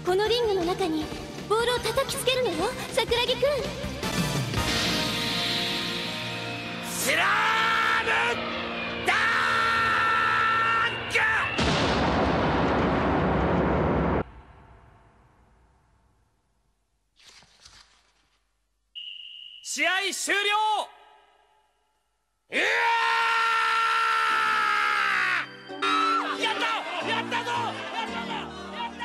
このリングの中にボールを叩きつけるのよ、桜木くん。 スラームダンク！試合終了！